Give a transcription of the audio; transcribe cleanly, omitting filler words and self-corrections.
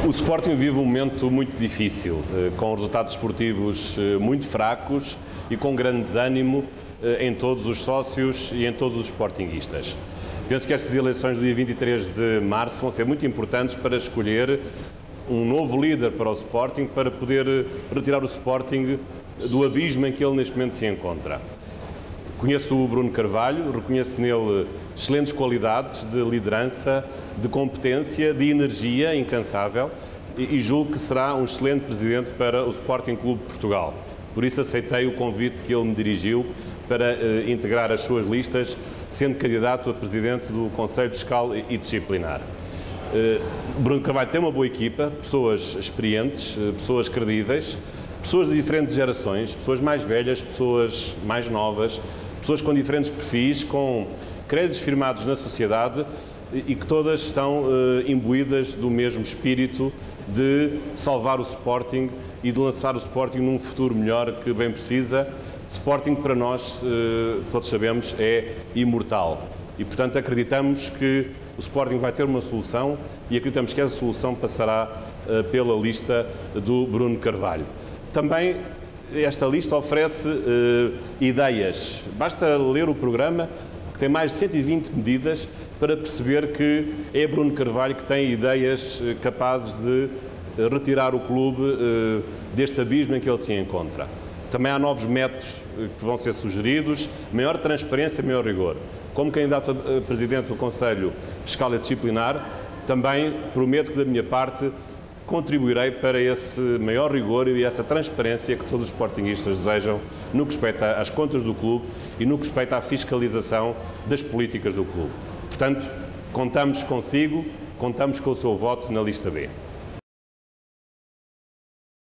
O Sporting vive um momento muito difícil, com resultados esportivos muito fracos e com grande desânimo em todos os sócios e em todos os sportinguistas. Penso que estas eleições do dia 23 de março vão ser muito importantes para escolher um novo líder para o Sporting, para poder retirar o Sporting do abismo em que ele neste momento se encontra. Conheço o Bruno Carvalho, reconheço nele excelentes qualidades de liderança, de competência, de energia incansável e julgo que será um excelente presidente para o Sporting Clube de Portugal. Por isso aceitei o convite que ele me dirigiu para integrar as suas listas, sendo candidato a presidente do Conselho Fiscal e Disciplinar. Bruno Carvalho tem uma boa equipa, pessoas experientes, pessoas credíveis, pessoas de diferentes gerações, pessoas mais velhas, pessoas mais novas, pessoas com diferentes perfis, com créditos firmados na sociedade e que todas estão imbuídas do mesmo espírito de salvar o Sporting e de lançar o Sporting num futuro melhor que bem precisa. Sporting, para nós, todos sabemos, é imortal e, portanto, acreditamos que o Sporting vai ter uma solução e acreditamos que essa solução passará pela lista do Bruno Carvalho. Também esta lista oferece ideias. Basta ler o programa, que tem mais de 120 medidas, para perceber que é Bruno Carvalho que tem ideias capazes de retirar o clube deste abismo em que ele se encontra. Também há novos métodos que vão ser sugeridos, maior transparência, maior rigor. Como candidato a presidente do Conselho Fiscal e Disciplinar, também prometo que, da minha parte, contribuirei para esse maior rigor e essa transparência que todos os sportinguistas desejam no que respeita às contas do clube e no que respeita à fiscalização das políticas do clube. Portanto, contamos consigo, contamos com o seu voto na lista B.